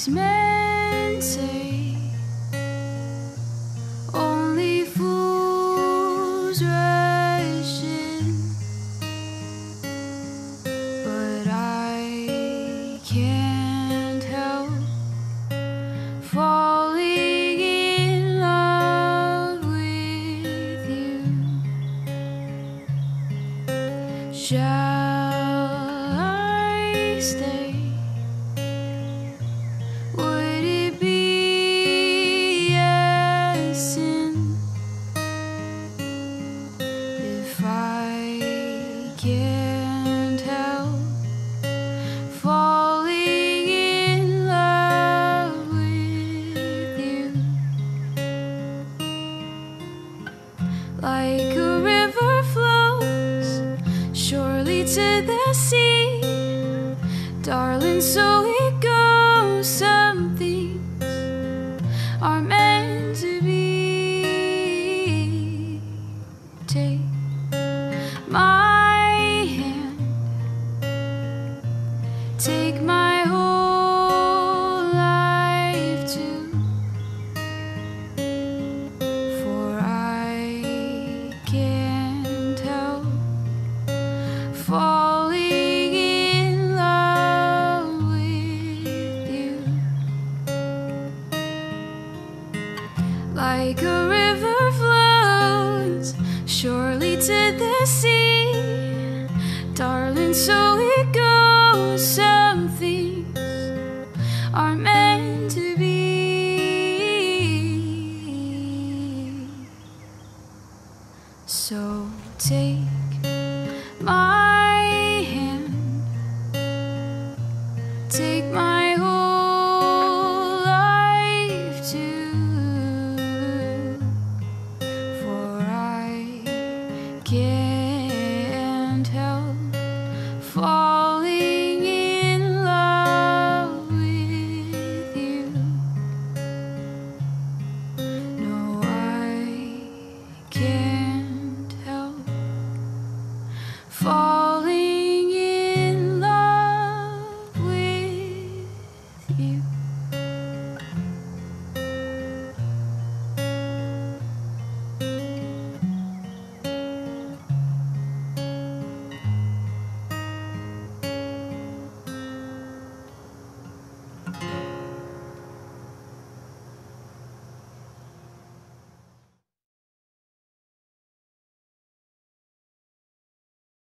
Wise men say only fools rush in, but I can't help falling in love with you. Shall I stay? Would it be a sin if I can't help falling in love with you? Like a river flows surely to the sea, darling, so it goes. Some things are meant to be. Take my hand, take my whole life too, for I can't help falling in love with you. Like a river flows surely to the sea, darling, so it goes. Some things are meant to be. So take